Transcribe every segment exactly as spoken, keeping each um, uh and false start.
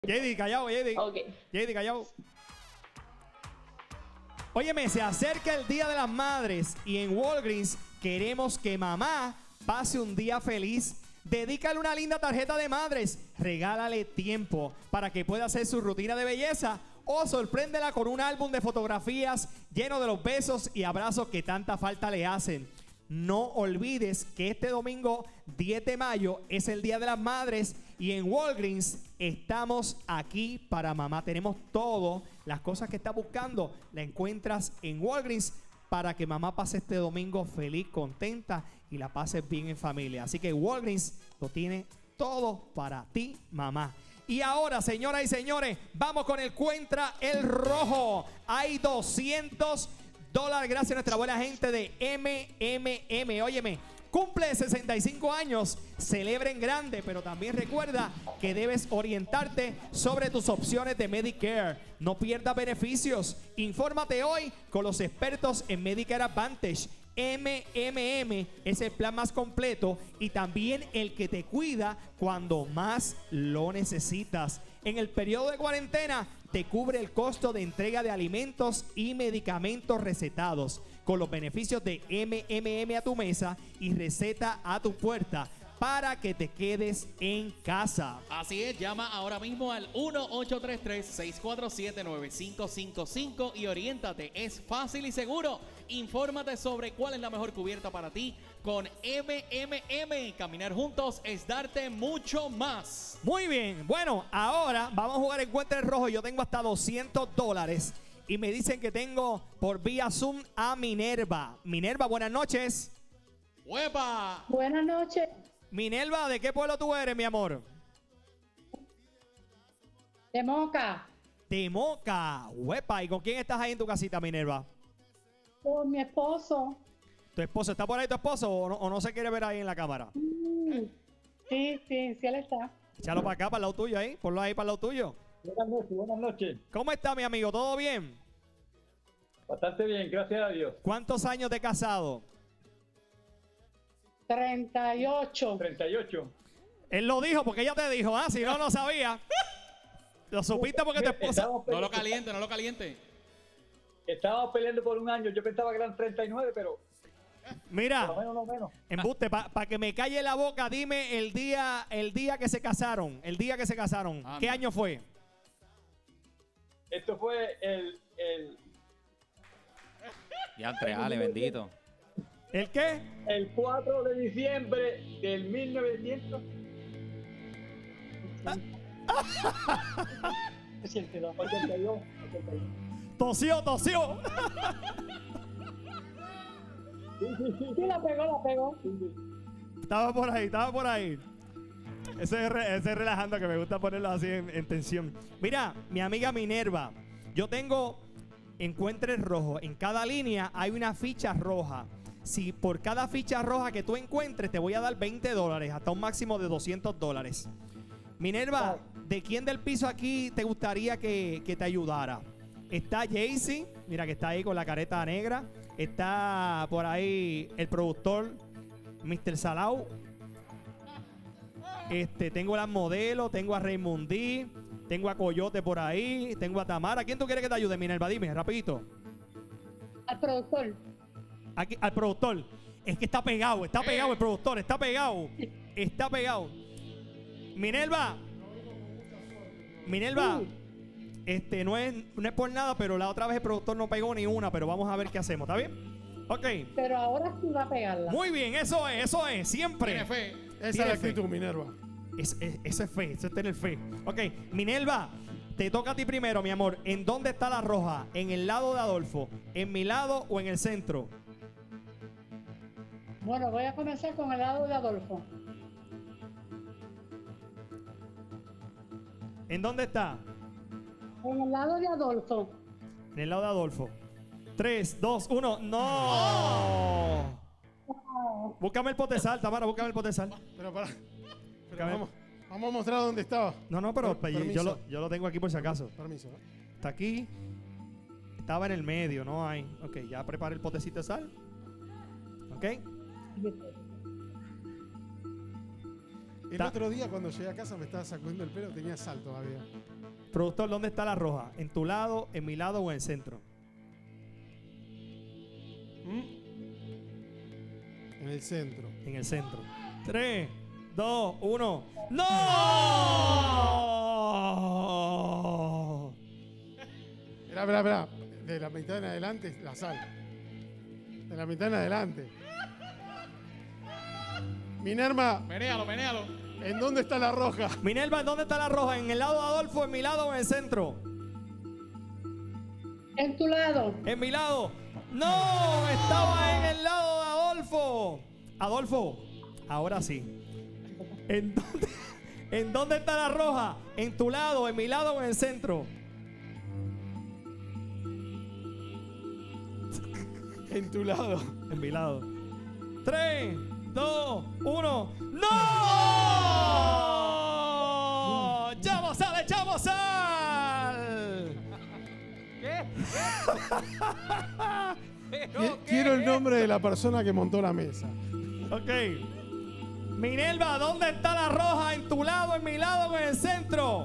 J D, callado, J D. Ok. J D, callado. Óyeme, se acerca el Día de las Madres y en Walgreens queremos que mamá pase un día feliz. Dedícale una linda tarjeta de madres, regálale tiempo para que pueda hacer su rutina de belleza o sorpréndela con un álbum de fotografías lleno de los besos y abrazos que tanta falta le hacen. No olvides que este domingo diez de mayo es el Día de las Madres y en Walgreens estamos aquí para mamá. Tenemos todo, las cosas que estás buscando, la encuentras en Walgreens para que mamá pase este domingo feliz, contenta y la pases bien en familia. Así que Walgreens lo tiene todo para ti, mamá. Y ahora, señoras y señores, vamos con el Cuentra el Rojo. Hay doscientos dólares gracias a nuestra buena gente de M M M. Óyeme, cumple sesenta y cinco años, celebren grande, pero también recuerda que debes orientarte sobre tus opciones de Medicare. No pierdas beneficios. Infórmate hoy con los expertos en Medicare Advantage. M M M es el plan más completo y también el que te cuida cuando más lo necesitas. En el periodo de cuarentena te cubre el costo de entrega de alimentos y medicamentos recetados con los beneficios de M M M a tu mesa y receta a tu puerta para que te quedes en casa. Así es, llama ahora mismo al uno ocho tres tres, seis cuatro siete, nueve cinco cinco cinco y oriéntate. Es fácil y seguro. Infórmate sobre cuál es la mejor cubierta para ti con M M M. Caminar juntos es darte mucho más. Muy bien, bueno, ahora vamos a jugar Encuentra el Rojo. Yo tengo hasta doscientos dólares y me dicen que tengo por vía Zoom a Minerva. Minerva, buenas noches. ¡Huepa! Buenas noches. Minerva, ¿de qué pueblo tú eres, mi amor? De Moca. De Moca. Huepa, ¿y con quién estás ahí en tu casita, Minerva? Con mi esposo. ¿Tu esposo está por ahí, tu esposo, o no, o no se quiere ver ahí en la cámara? Mm, Sí, sí, sí, él está. Échalo para acá, para el lado tuyo ahí. Ponlo ahí para el lado tuyo. Buenas noches, buenas noches. ¿Cómo está, mi amigo? ¿Todo bien? Bastante bien, gracias a Dios. ¿Cuántos años de casado? treinta y ocho. treinta y ocho. Él lo dijo porque ella te dijo, ah, si no, no sabía. Lo supiste porque tu esposa... Estábamos No lo peleando, caliente, no lo caliente. estábamos peleando por un año. Yo pensaba que eran treinta y nueve, pero por lo Mira, menos no menos. embuste, para que me calle la boca, dime el día, el día que se casaron. El día que se casaron. Anda. ¿Qué año fue? Esto fue el, el, Ya entre Ale, bendito. ¿El qué? el cuatro de diciembre del mil novecientos ochenta y dos. ochenta y dos. Tosió, tosió. Sí, sí, sí. Sí, la pegó, la pegó. Sí, sí. Estaba por ahí, estaba por ahí. Ese es, re- ese es relajando, que me gusta ponerlo así en, en tensión. Mira, mi amiga Minerva, yo tengo Encuentre el Rojo. En cada línea hay una ficha roja. Si por cada ficha roja que tú encuentres te voy a dar veinte dólares, hasta un máximo de doscientos dólares. Minerva, ¿de quién del piso aquí te gustaría que, que te ayudara? Está Jaycee, mira que está ahí con la careta negra. Está por ahí el productor mister Salau. Este, tengo las modelos, tengo a Raymondí, tengo a Coyote por ahí, tengo a Tamara. ¿Quién tú quieres que te ayude, Minerva? Dime, rapidito. Al productor. Aquí, al productor. Es que está pegado, está pegado el productor, está pegado. Está pegado. Minerva. Minerva. Este, no es, no es por nada, pero la otra vez el productor no pegó ni una, pero vamos a ver qué hacemos, ¿está bien? Ok. Pero ahora sí va a pegarla. Muy bien, eso es, eso es, siempre. Tiene fe. Esa es Tiene la fe. actitud, Minerva. Es, es- eso es fe, eso es tener fe. Ok, Minerva, te toca a ti primero, mi amor. ¿En dónde está la roja? ¿En el lado de Adolfo? ¿En mi lado o en el centro? Bueno, voy a comenzar con el lado de Adolfo. ¿En dónde está? En el lado de Adolfo. En el lado de Adolfo. tres, dos, uno. ¡No! Búscame el potesal, Tamara, búscame el potesal. Pero para. Pero Búscame. vamos, vamos a mostrar dónde estaba. No, no, pero Per- yo, permiso. lo, yo lo tengo aquí por si acaso. Permiso. ¿eh? Está aquí. Estaba en el medio, no hay. Ok, ya preparé el potecito de sal. Ok. El Ta- otro día cuando llegué a casa me estaba sacudiendo el pelo, tenía sal todavía. Productor, ¿dónde está la roja? ¿En tu lado, en mi lado o en el centro? En el centro. En el centro. tres, dos, uno. ¡No! Esperá, esperá, esperá. De la mitad en adelante, la sal. De la mitad en adelante. Minerva, Menéalo, menéalo. ¿en dónde está la roja? Minerva, ¿dónde está la roja? ¿En el lado de Adolfo, en mi lado o en el centro? En tu lado. En mi lado. ¡No! Estaba en el lado de Adolfo. Adolfo, ahora sí. ¿En dónde, ¿En dónde está la roja? ¿En tu lado, en mi lado o en el centro? En tu lado. En mi lado. tres, dos, uno. ¡No! ¡Echamos sal, echamos sal! Qui- Quiero el nombre de la persona que montó la mesa. Ok. Minerva, ¿dónde está la roja? ¿En tu lado, en mi lado o en el centro?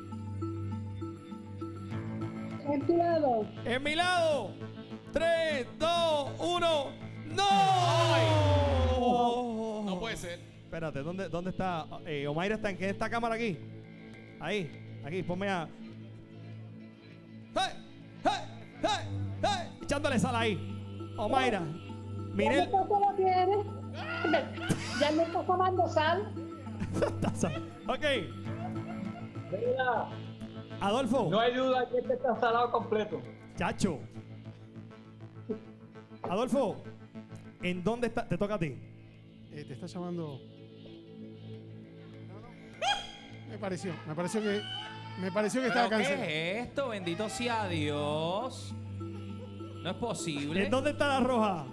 En tu lado. En mi lado. tres, dos, uno. ¡No! No puede ser. Espérate, ¿dónde, dónde está? Eh, Omaira está en qué esta cámara aquí. Ahí, aquí, ponme a. ¡Hey! ¡Hey! ¡Hey! ¡Hey! Echándole sal ahí. Omaira. ¿Ya Minel. no lo tienes? ¿Ya no estás tomando sal? Ok. Mira, Adolfo. no hay duda que este está salado completo. Chacho. Adolfo. ¿En dónde está? Te toca a ti. Eh, te está llamando. Me pareció, me pareció que. Me pareció que estaba ¿Pero cancelado. qué es esto? Bendito sea Dios. No es posible. ¿En dónde está la roja?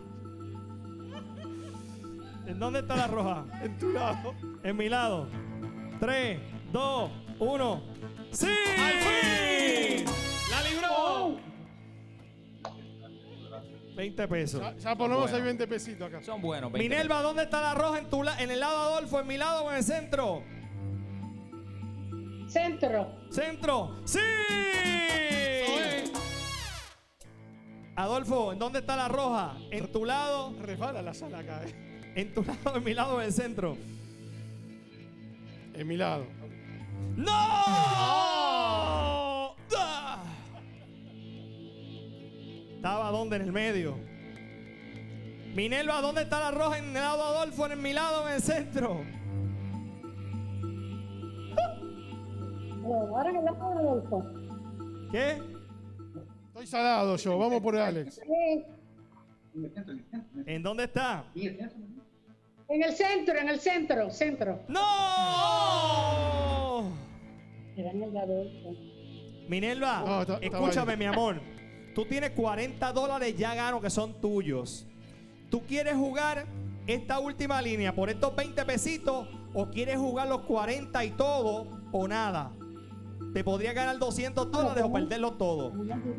¿En dónde está la roja? En tu lado. En mi lado. tres, dos, uno. ¡Sí! ¡Al fin! ¡La libró! veinte pesos. Ya, ya por lo menos Bueno. hay veinte pesitos acá. Son buenos. veinte Minerva, ¿dónde está la roja? ¿En, tu la- ¿En el lado de Adolfo? ¿En mi lado o en el centro? Centro. ¡Centro! ¡Sí! Oye, Adolfo, ¿en dónde está la roja? ¿En tu lado? Resbala la sala acá, eh. ¿En tu lado, en mi lado o en el centro? En mi lado. ¡No! ¡Ah! ¿Estaba dónde? En el medio. Minerva, ¿dónde está la roja? ¿En el lado de Adolfo? ¿En mi lado o en el centro? Bueno, ahora en el lado de Adolfo. ¿Qué? Estoy salado yo, vamos por Alex. Eh, ¿En dónde está? en el centro, en el centro, centro. ¡No! Era en el de Adolfo. Minerva, No, está- estaba escúchame, ahí. mi amor. Tú tienes cuarenta dólares ya gano que son tuyos. ¿Tú quieres jugar esta última línea por estos veinte pesitos o quieres jugar los cuarenta y todo o nada? Te podría ganar doscientos dólares o perderlo todo.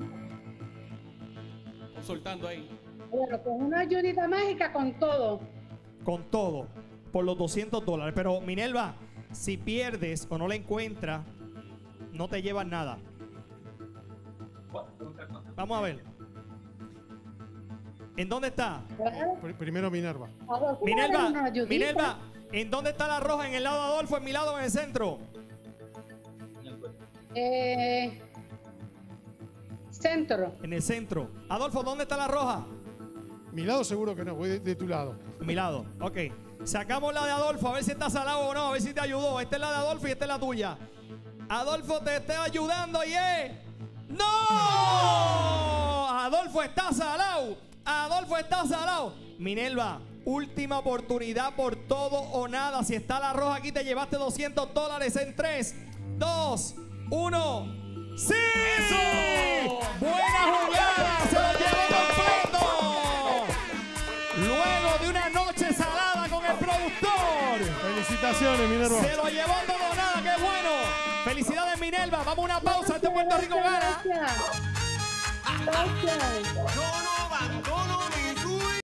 consultando ahí. Bueno, con una ayudita mágica con todo. Con todo. Por los doscientos dólares. Pero, Minerva, si pierdes o no la encuentras, no te llevas nada. Vamos a ver. ¿En dónde está? Pr- Primero Minerva. Adolfo, Minerva, una ayudita. Minerva, ¿en dónde está la roja? ¿En el lado de Adolfo, en mi lado o en el centro? Eh, centro. En el centro. Adolfo, ¿dónde está la roja? Mi lado seguro que no, voy de, de tu lado. En mi lado. Ok. Sacamos la de Adolfo, a ver si está salado o no, a ver si te ayudó. Esta es la de Adolfo y esta es la tuya. Adolfo te está ayudando y es... ¡No! Adolfo está salado. Adolfo está salado. Minerva, última oportunidad por todo o nada. Si está la roja aquí, te llevaste doscientos dólares en tres, dos, uno. ¡Sí! ¡Eso! ¡Buena jugada! ¡Se lo llevó completo! Luego de una noche salada con el productor. Felicitaciones, Minerva. Se lo llevó todo o nada. ¡Qué bueno! Felicidades, Minerva. Vamos a una pausa. Este Puerto Rico gana. Gracias. Gracias. Yo no abandono